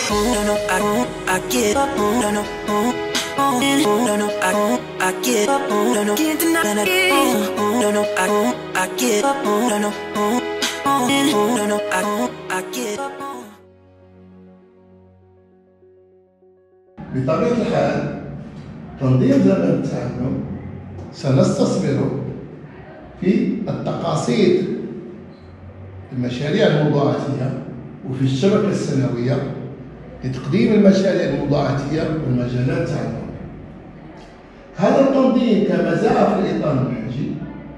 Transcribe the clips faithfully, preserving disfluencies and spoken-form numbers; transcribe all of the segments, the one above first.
No, no, I don't, I give up. No, no, no, no, I don't, I give up. No, no, can't deny that. No, no, I don't, I give up. No, no, no, no, I don't, I give up. بطبيعة الحال تنظيم زمن التعلم سنستثمر في التقاصير المشاريع الموضوعاتية وفي الشبكة السنوية لتقديم المشاريع الموضوعاتية والمجالات التعليمية. هذا التنظيم كما جاء في الإطار المنهجي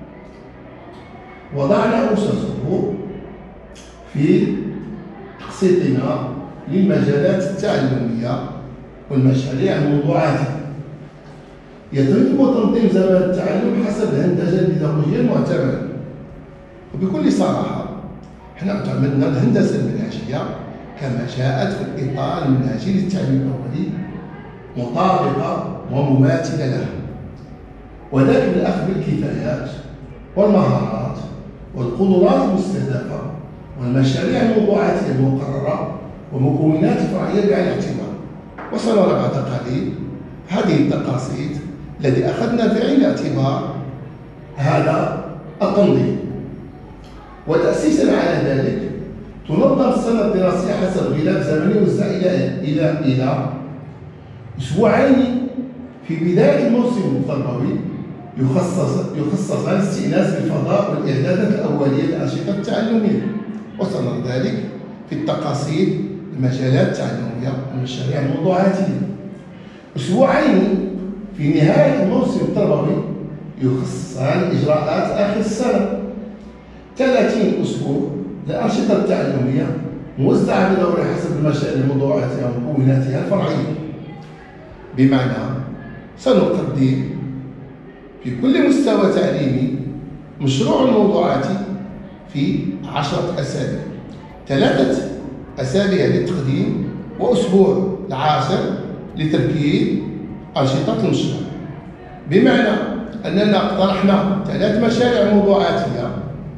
وضعنا أسسه في تخصيصنا للمجالات التعلمية والمشاريع الموضوعاتية. يتم تنظيم زمن التعلم حسب الهندسة البيداغوجية المعتمدة، وبكل صراحة احنا اعتمدنا الهندسة المنهجية كما جاءت في الإطار المنهجي للتعليم الأولي مطابقة ومماثلة لها، وذلك بالأخذ بالكفايات والمهارات والقدرات المستهدفة والمشاريع الموضوعاتية المقررة ومكونات الفرعية بعين الاعتبار. وسنرى بعد قليل هذه التقاصير التي أخذنا في عين الاعتبار هذا التنظيم. وتأسيسا على ذلك تنظم السنة الدراسية حسب غلاف زمني يوزع إلى إلى إلى أسبوعين في بداية الموسم التربوي يخصص يخصص للاستئناس بالفضاء والإعدادات الأولية للأنشطة التعلمية، وسنرى ذلك في التقاصير المجالات التعلمية والمشاريع الموضوعاتية. أسبوعين في نهاية الموسم التربوي يخصصان إجراءات آخر السنة. ثلاثين أسبوع للأنشطة التعلمية موزعة بدورها حسب المشاريع الموضوعاتية ومكوناتها الفرعية، بمعنى سنقدم في كل مستوى تعليمي مشروع موضوعاتي في عشرة أسابيع، ثلاثة أسابيع للتقديم وأسبوع العاشر لتركيب أنشطة المشروع. بمعنى أننا اقترحنا ثلاث مشاريع موضوعاتية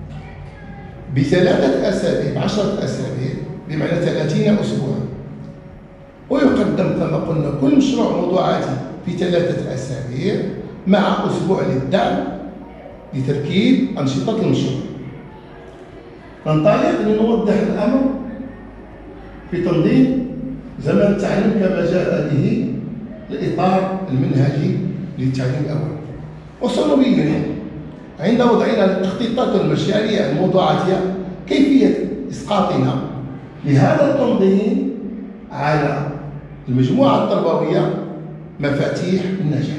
بثلاثة أسابيع بعشرة أسابيع، بمعنى ثلاثين أسبوعا، ويقدم كما قلنا كل مشروع موضوعاتي في ثلاثة أسابيع مع أسبوع للدعم لتركيب أنشطة المشروع. ننطلق لنوضح الأمر في تنظيم زمن التعلم كما جاء به الإطار المنهجي للتعليم الأول. وسنبين عند وضعنا التخطيطات والمشاريع الموضوعاتية كيفية إسقاطنا لهذا التنظيم على المجموعة التربوية مفاتيح النجاح.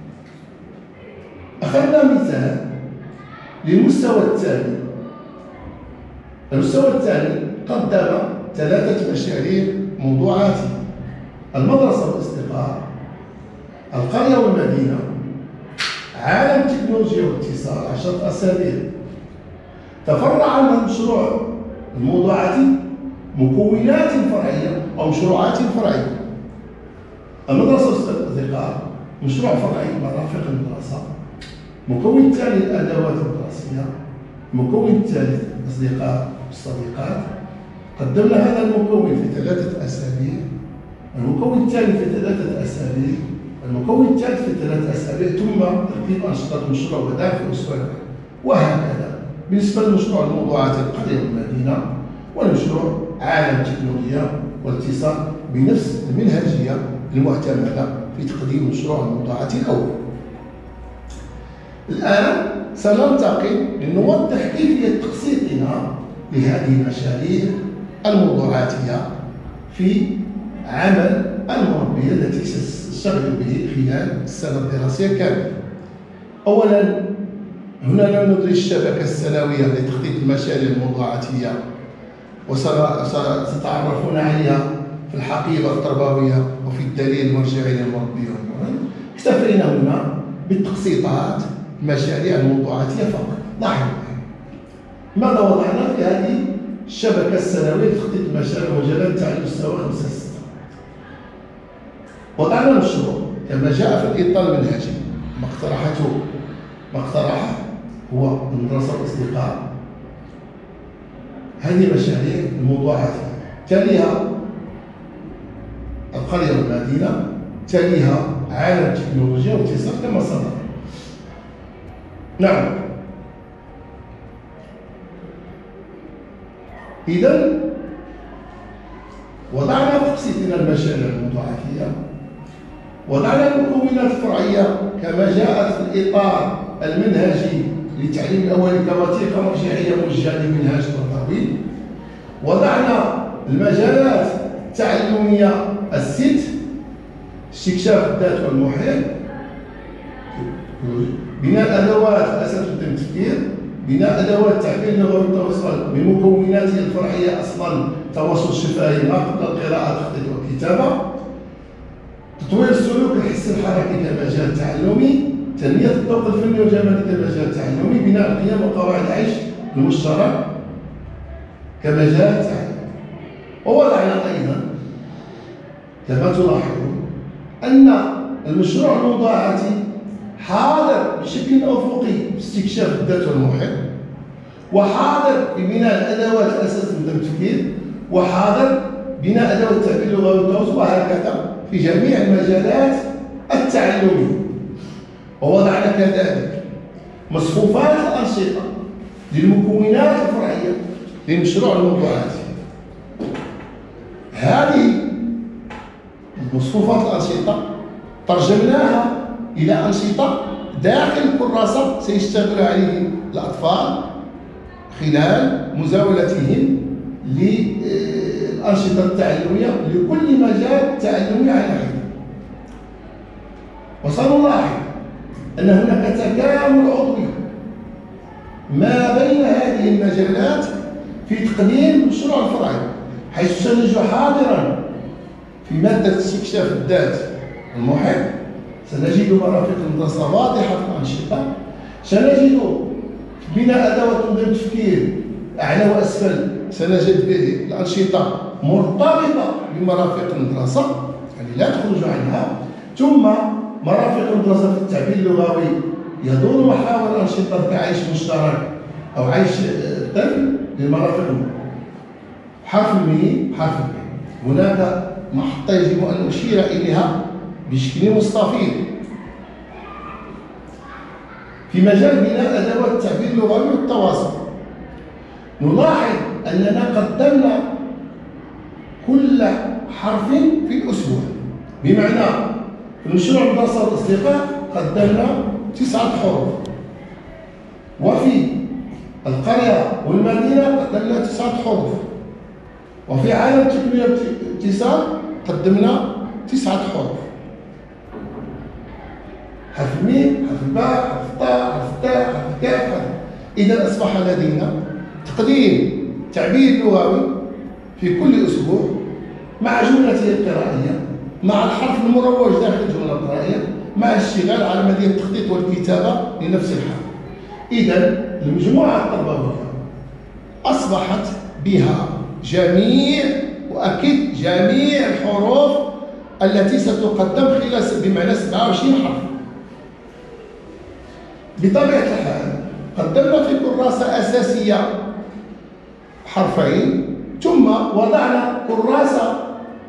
أخذنا مثال للمستوى الثاني. المستوى الثاني قدم ثلاثة مشاريع موضوعاتية: المدرسة والإصدقاء، القرية والمدينة، عالم التكنولوجيا والاتصال عشرة أسابيع. تفرع من المشروع الموضوعاتي مكونات فرعية أو مشروعات فرعية. المدرسة والأصدقاء مشروع فرعي مرافق المدرسة، مكون ثاني الأدوات الدراسية، مكون ثالث الأصدقاء والصديقات. قدمنا هذا المكون في ثلاثة أسابيع، المكون الثاني في ثلاثة أسابيع، المكون الثالث في ثلاثة أسابيع، ثم ترتيب أنشطة المشروع وذلك في أسبوع. وهكذا بالنسبة للمشروع الموضوعاتي القرية والمدينة والمشروع عالم التكنولوجيا والاتصال بنفس المنهجية المعتمدة في تقديم المشروع الموضوعاتي الأول. الآن سننتقل لنوضح كيفية تخصيصنا لهذه المشاريع الموضوعاتية في عمل المربية التي سنشتغل به خلال السنة الدراسية كاملة. أولا، هنا ندرج الشبكة السنوية لتخطيط المشاريع الموضوعاتية، وستتعرفون عليها في الحقيبة التربوية وفي الدليل المرجعي للمربي والمعلم. اكتفينا هنا بالتقسيطات المشاريع الموضوعاتية فقط. لاحظوا ماذا وضعنا في هذه الشبكة السنوية لتخطيط المشاريع ومجالات التعليم مستوى خمسة ستة. وضعنا مشروع كما جاء في الإطار المنهجي، ما اقترحته ما اقترحه هو المدرسة والأصدقاء. هذه مشاريع الموضوعاتية. تليها القرية والمدينة، تليها عالم التكنولوجيا والاتصال كما سبق. نعم، إذا وضعنا تقسيطنا المشاريع الموضوعاتية، وضعنا المكونات الفرعية كما جاءت في الإطار المنهجي للتعليم الأولي كوثيقة مرجعية موجهة لمنهاج تربوي، وضعنا المجالات التعلمية الست: استكشاف الذات والمحيط، بناء أدوات أساس التفكير، بناء أدوات التعبير اللغوي والتواصل بمكوناته الفرعية أصلا التواصل الشفهي ما قبل القراءة التخطيط والكتابة، تطوير السلوك الحسي الحركي كمجال تعلمي، تنمية الذوق الفني والجمالي كمجال تعلمي، بناء القيم وقواعد العيش المشترك كمجال تعلمي. ووضعنا أيضا كما تلاحظون أن المشروع الموضوعاتي حاضر بشكل أفقي في استكشاف الذات والمحيط، وحاضر ببناء الأدوات الأساس من التفكير، وحاضر بناء أدوات التعبير اللغوي والتواصل، وهكذا في جميع المجالات التعلمية. ووضعنا كذلك مصفوفات الأنشطة للمكونات الفرعية للمشروع الموضوعاتي. هذه مصفوفات الأنشطة ترجمناها إلى أنشطة داخل الكراسة سيشتغل عليه الأطفال خلال مزاولتهم للأنشطة التعلمية لكل مجال تعلمي على حدة. وسنلاحظ أن هناك تكامل عضوي ما بين هذه المجالات في تقديم المشروع الفرعي، حيث سنجد حاضرا في مادة استكشاف الذات والمحيط سنجد مرافق المدرسة واضحة في الأنشطة، سنجد بناء أدوات تنظيم التفكير أعلى وأسفل، سنجد به الأنشطة مرتبطة بمرافق المدرسة يعني لا تخرج عنها، ثم مرافق المدرسة في التعبير اللغوي يدور محاور الأنشطة كعيش مشترك أو عيش الطفل للمرافق. حرف الميم حرف الميم هناك محطة يجب أن أشير إليها بشكل مستفيض في مجال بناء أدوات التعبير اللغوي والتواصل. نلاحظ أننا قدمنا كل حرف في الأسبوع، بمعنى في مشروع المدرسة والأصدقاء قدمنا تسعة حروف، وفي القرية والمدينة قدمنا تسعة حروف، وفي عالم التكنولوجيا والاتصال قدمنا تسعة حروف: حرف الميم، حرف الباء، حرف الطاء، حرف التاء، حرف الكاف، حرف. إذا أصبح لدينا تقديم تعبير لغوي في كل أسبوع مع جملته القرائية، مع الحرف المروج داخل الجملة القرائية، مع الاشتغال على عملية التخطيط والكتابة لنفس الحرف. إذا المجموعة التربوية أصبحت بها جميع وأكيد جميع الحروف التي ستقدم خلال بمعنى سبعة وعشرين حرف. بطبيعة الحال قدمنا في كراسة أساسية حرفين، ثم وضعنا كراسة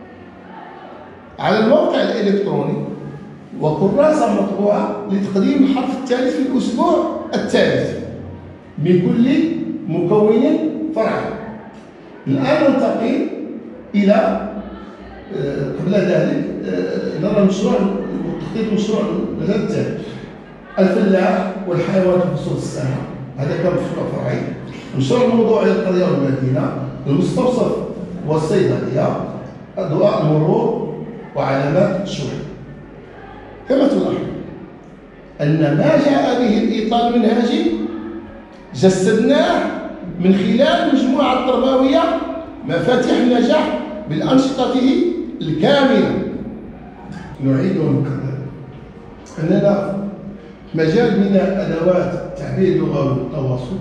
على الموقع الإلكتروني وكراسة مطبوعة لتقديم الحرف الثالث في الأسبوع الثالث من كل مكون فرعي. الآن ننتقل إلى قبل ذلك نرى المشروع تخطيط مشروع المجال الثالث: الفلاح والحيوان في فصول السنة. هذا كان مشروع فرعي. المشروع الموضوعي للقرية والمدينة، المستوصف والصيدلية، أضواء المرور وعلامات الشحن. كما تلاحظ أن ما جاء به الإطار المنهجي جسدناه من خلال المجموعة التربوية مفاتيح النجاح بالأنشطته الكاملة. نعيد ونكرر أننا في مجال بناء أدوات التعبير اللغوي والتواصل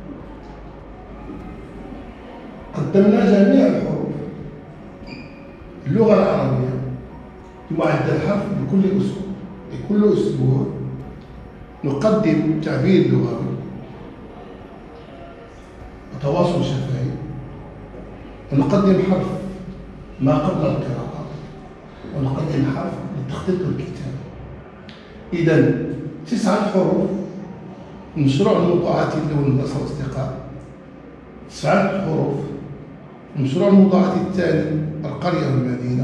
قدمنا جميع الحروف اللغة العربية بمعدل حرف لكل أسبوع. لكل أسبوع نقدم تعبير لغوي وتواصل شفهي، ونقدم حرف ما قبل القراءة، ونقدم حرف للتخطيط والكتابة. إذا تسعة حروف المشروع الموضوعاتي الأول مدرسة الأصدقاء، تسعة حروف المشروع الموضوعاتي الثاني القرية والمدينة،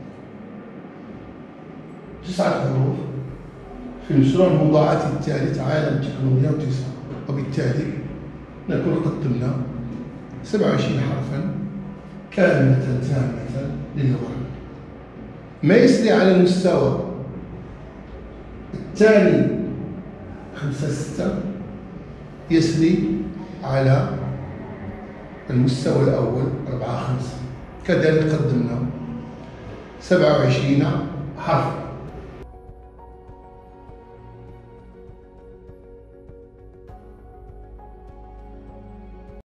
تسعة حروف في المشروع الموضوعاتي الثالث عالم التكنولوجيا والتسعة، وبالتالي نكون قدمنا سبعة وعشرين حرفا كاملة تامة للغة. ما يسري على المستوى الثاني خمسة ستة يسري على المستوى الأول أربعة خمسة، كذلك قدمنا سبعة وعشرين حرفا.